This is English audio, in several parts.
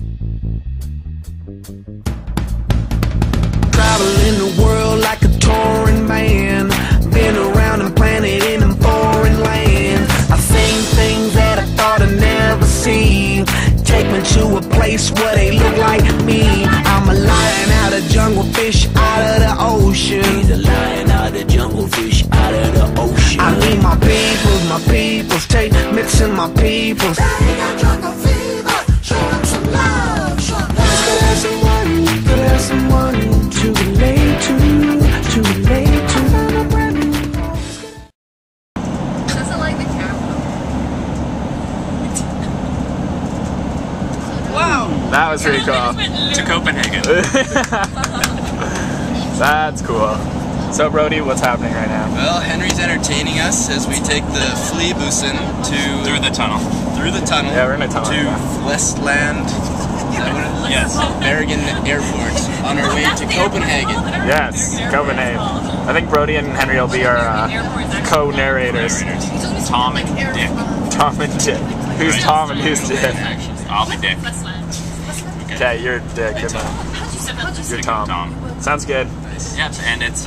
Traveling the world like a touring man. Been around the planet in them foreign lands. I've seen things that I thought I'd never see. Take me to a place where they look like me. I'm a lion out of jungle, fish out of the ocean. He's a lion out of the jungle, fish out of the ocean. I need my peoples, take mixing my peoples. They got jungle fever, show them some love, show them love. Could have someone to relate to, relate to. Doesn't like the camera. Wow. That was pretty cool. To Copenhagen. That's cool. So Brody, what's happening right now? Well, Henry's entertaining us as we take the Fleebussen Through the tunnel. Yeah, we're in a tunnel. To Flestland. Yes. Bergen Airport on our way to Copenhagen. Yes, Copenhagen. I think Brody and Henry will be our co-narrators. Tom and Dick. Tom and Dick. Who's Tom and who's Dick? I'll be Dick. Okay, you're Dick and you're Tom. Sounds good. Yep, and it's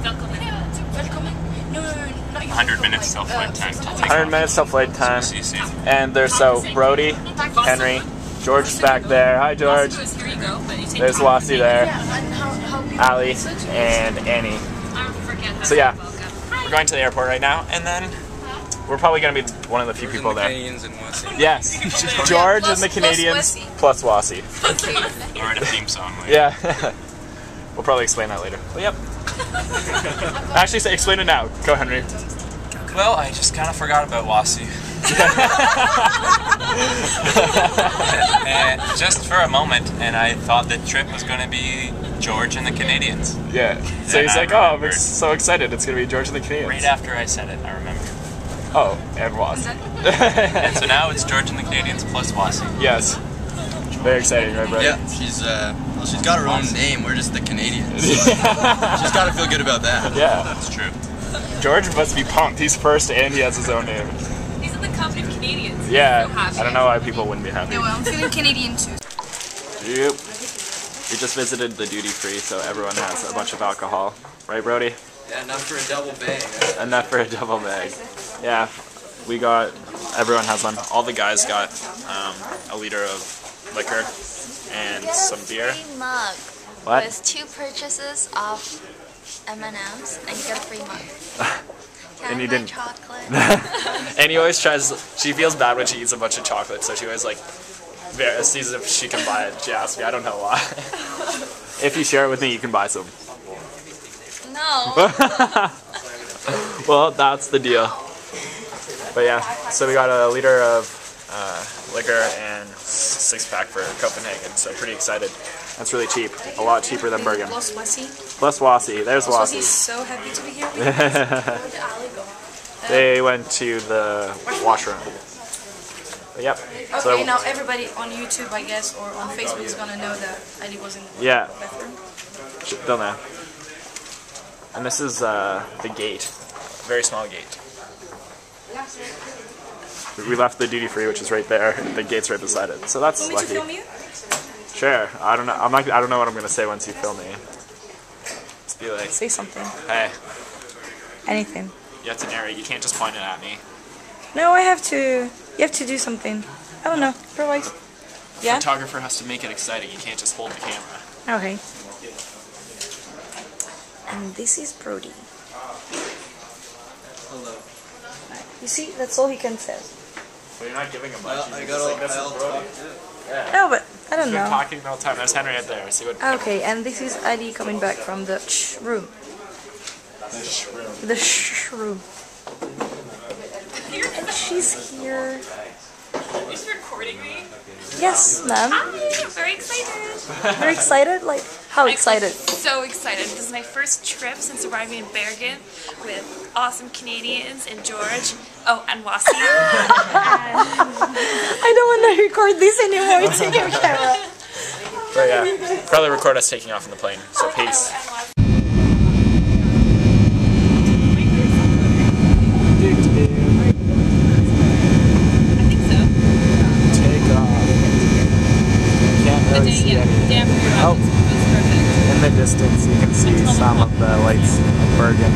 100 minutes till flight time. 100 minutes till flight time. See you soon. And there's Brody, Henry, George's back there. Hi George. There's Wassy there. Ali and Annie. So yeah, we're going to the airport right now, and then we're probably going to be one of the few people there. Yes, George and the Canadians plus Wassy. Or a theme song. Like. Yeah, we'll probably explain that later. Well, yep. Actually, explain it now. Go, Henry. Well, I just kind of forgot about Wassy. Just for a moment, and I thought the trip was going to be George and the Canadians. Yeah. So he's like, oh, I'm so excited. It's going to be George and the Canadians. Right after I said it, I remember. Oh, and Wassy. And so now it's George and the Canadians plus Wassy. Yes. Very exciting, right, Brady? Yeah, she's got her own name. We're just the Canadians. She's got to feel good about that. Yeah. That's true. George must be pumped. He's first and he has his own name. He's in the company of Canadians. Yeah. I don't know why people wouldn't be happy. No, I'm feeling Canadian too. Yep. We just visited the duty free, so everyone has a bunch of alcohol. Right, Brody? Yeah, enough for a double bag. Enough for a double bag. Yeah. We got, everyone has one. All the guys got a liter of liquor and some beer. Free mug. What? With 2 purchases of M&Ms, and you get a free mug. And you didn't. Chocolate. And he always tries. She feels bad when she eats a bunch of chocolate, so she always like sees if she can buy it. She asks me. I don't know why. If you share it with me, you can buy some. No. Well, that's the deal. But yeah, so we got a liter of liquor and 6-pack for Copenhagen, so pretty excited. That's really cheap. A lot cheaper than Bergen. Plus Wassy. Plus Wassy. There's Wassy. Wassy's so happy to be here. Where did Ali go? They went to the washroom. But yep. Okay, So, now everybody on YouTube, I guess, or on Facebook is gonna know that Ali was in the bathroom. They'll know. And this is the gate. Very small gate. We left the duty free, which is right there. The gate's right beside it. So that's Want me lucky. to film you? Sure. I don't know. I don't know what I'm gonna say once you film me. Just be like, Say something. hey. Anything. You have to narrate. You can't just point it at me. No, I have to. You have to do something. I don't know. Improvise. Yeah? Photographer has to make it exciting. You can't just hold the camera. Okay. And this is Brody. Hello. You see, that's all he can say. But you're not giving him much. Well, I got all I'll talk too. Yeah. No, but I don't He's been know. talking the whole time. There's Henry right there. See what? Okay, and this is Ali coming back from the room. The room. And she's here. Is she recording me? Yes, ma'am. I'm very excited. Very excited? Like, how excited? So excited. This is my first trip since arriving in Bergen with awesome Canadians and George. Oh, and Wassy. I don't want to record this anymore. It's in your camera. But yeah, probably record us taking off in the plane. So peace. see any. Oh, in the distance you can see some of the lights of Bergen.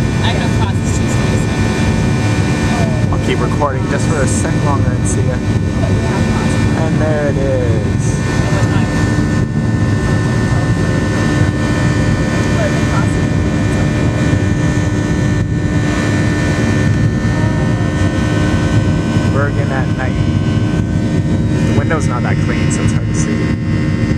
I'll keep recording just for a sec longer and see it. And there it is. Bergen at night. The window's not that clean, so it's hard to see.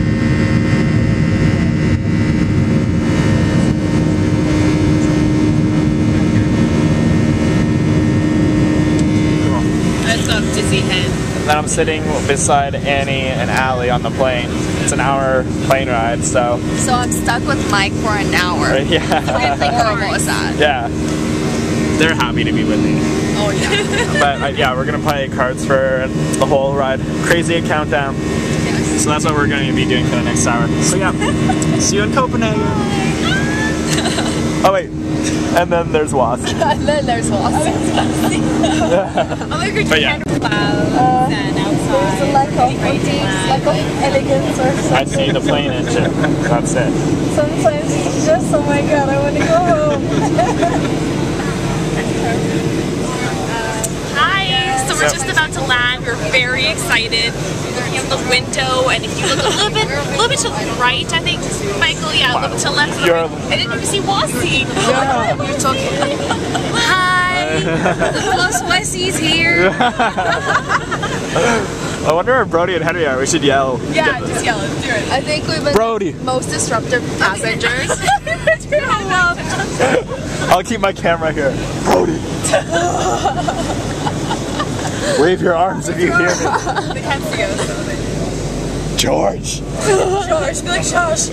And then I'm sitting beside Annie and Allie on the plane. It's an hour plane ride, so... So I'm stuck with Mike for an hour. Yeah. How horrible is that? Yeah. They're happy to be with me. Oh yeah. But yeah, we're gonna play cards for the whole ride. Crazy countdown. Yes. So that's what we're going to be doing for the next hour. So yeah, see you in Copenhagen. Oh wait, and then there's Wassy. And then there's Wassy. But yeah. There's a lack of elegance or something. I see the plane engine. That's it. Sometimes it's just, oh my god, I want to go home. Hi! So we're just about to land. We're very excited. Looking out the window, and if you look a little bit to the right, I think, Michael, yeah, a little bit to the left. And then you see Wassy. Yeah. You're talking. Hi! The plus Wassy's here. I wonder where Brody and Henry are. We should yell. Yeah, just yell. Let's do it. I think we've been Brody. Most disruptive passengers. I'll keep my camera here. Brody. Wave your arms if you hear me. They can't see us. George. George, be like Josh.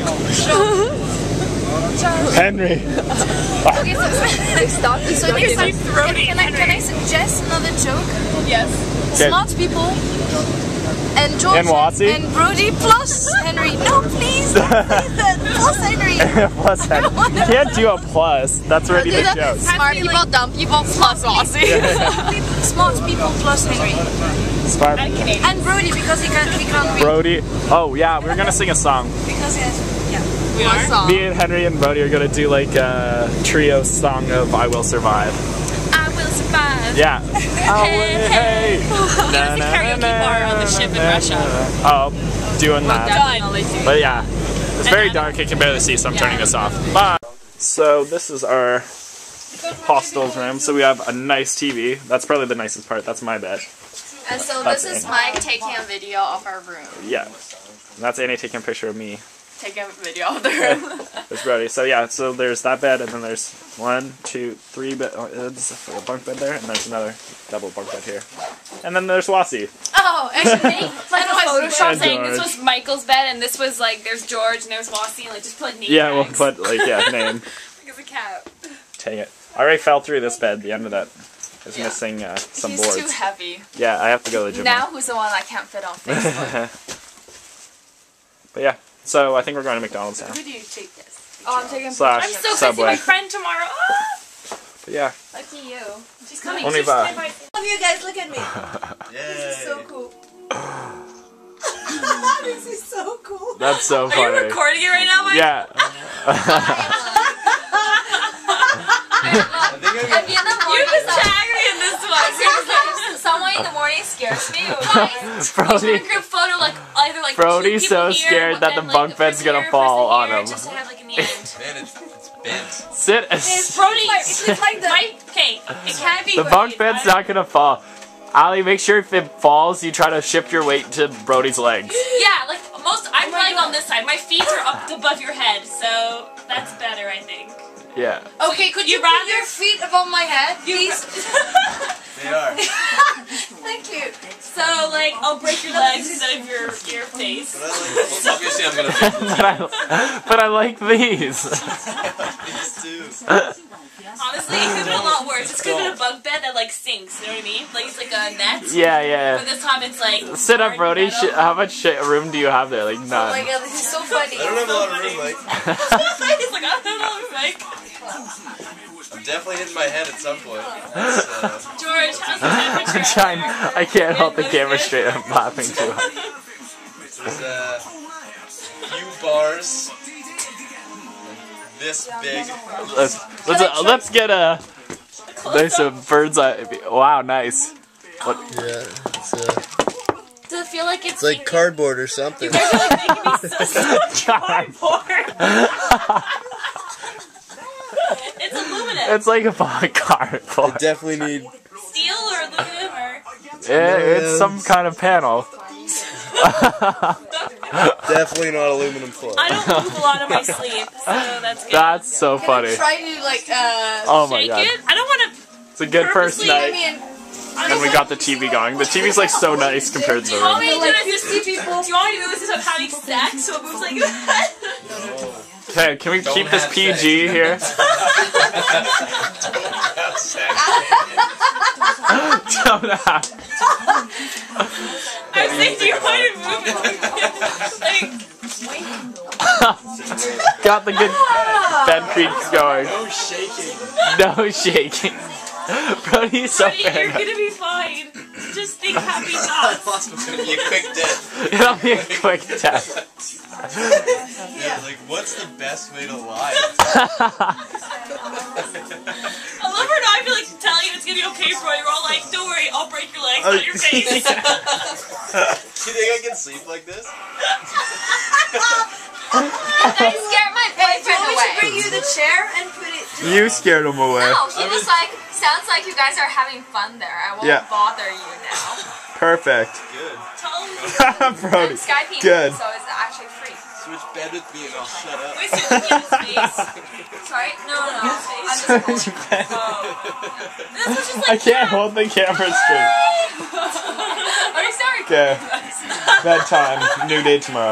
Henry. Okay, so stop this. So can I suggest another joke? Yes. Smart people and George and Wassy and Brody plus Henry. No, please, plus Henry. Plus Henry. You can't do a plus. That's already the joke. Smart people, dumb people plus Wassy. Smart people plus Henry. Smart. And Brody because he can't read. Brody. Oh yeah, we're gonna sing a song. Because he has, yeah. We are. Me and Henry and Brody are gonna do like a trio song of "I Will Survive." I will survive. Yeah. Hey. There's a karaoke bar on the ship in Russia. Oh, doing that. But yeah, it's very dark. I can barely see, so I'm turning this off. Bye. So this is our hostel's room. So we have a nice TV. That's probably the nicest part. That's my bed. And so this is Mike taking a video of our room. Yeah. And that's Annie taking a picture of me. Taking a video of the room. There's Brody. So yeah, so there's that bed, and then there's 1, 2, 3 beds, a bunk bed there, and there's another double bunk bed here. And then there's Wassy. Oh, actually, like Photoshop And saying George. this was Michael's bed, and this was like, there's George, and there's Wassy, and like just put name Yeah, we'll tags. put like, yeah, name. Like a cat. Dang it. I already fell through this bed, the end of that. It's missing some He's boards. too heavy. Yeah, I have to go to the gym. Now who's the one that can't fit on Facebook? But yeah, so I think we're going to McDonald's now. Who do you take this? Oh, I'm taking Slash I'm so excited to see Subway. my friend tomorrow. Ah! But yeah. Lucky you. She's coming. Only She's bye. Love you guys, look at me. Yay. So cool. This is so cool. That's so Are funny. you recording it right now, Mike? Yeah. You just tagged me in this one. Someone in the morning scares me. Brody, Group photo, like either like Brody's two people so here, scared but that then, the bunk like, bed's person gonna here, fall person on here, him. Just to have like in the end. Man, it's bent. Sit. It's Brody. It's like the hey, it can't be. The bunk bed's not gonna fall. Ali, make sure if it falls, you try to shift your weight to Brody's legs. Yeah, like most. I'm lying on this side. My feet are up above your head, so that's better, I think. Yeah. Okay, could you put your feet above my head, please? They are. Thank you. So, like, I'll break your legs instead of your face. Well, obviously I'm gonna pick but I like these. these two. Honestly, it could have been a lot worse. It's could have been a bunk bed that, like, sinks, you know what I mean? Like, it's like a net. Yeah. But this time it's like... Sit up, hard Brody. metal. How much room do you have there? Like Oh none. my god, this is so funny. I don't have a lot of room, like. It's like, I don't know, Mike. I'm definitely hitting my head at some point. George, how's the temperature? I'm trying. I can't hold the camera straight. I'm laughing too hard. It's few bars. This big. Let's get a. There's some bird's eye. Wow, nice. What? Yeah, Does it feel like it's like cardboard or something. You guys are like making me so cardboard. It's aluminum. It's like a cardboard. I definitely need Steel or aluminum or. It's some kind of panel. Definitely not aluminum foil. I don't move a lot on my sleep, so that's good. That's so funny. Try to like Oh my Shake god. it? I don't want to. It's a good first night. and we got the TV going. The TV's like so nice compared to the room. Do you want me to do this without having sex so it moves like that? Okay, can we keep this PG here? Don't have. I was saying, do you want to move it? Got the good bed creaks going. No shaking. No shaking. Brody's so Brody, you're paranoid. gonna be fine. Just think happy thoughts. It's gonna be a quick death. It'll be a quick death. Yeah, like what's the best way to lie? I love her now. I feel like telling you it's gonna be okay, Brody. We're all like, don't worry, I'll break your legs, not your face. You think I can sleep like this? I scared my boyfriend away. should bring you the chair and put it. You scared him away. No, he was like, sounds like you guys are having fun there. I won't bother you now. Perfect. Good. Tell him. Brody. I'm Skyping Good. him, so it's actually free. Switch bed with me and I'll shut up. Wait, so look at his face. Sorry? No. I'm just This was just like I can't hold the camera straight. Are you sorry? Okay. Bedtime. New day tomorrow.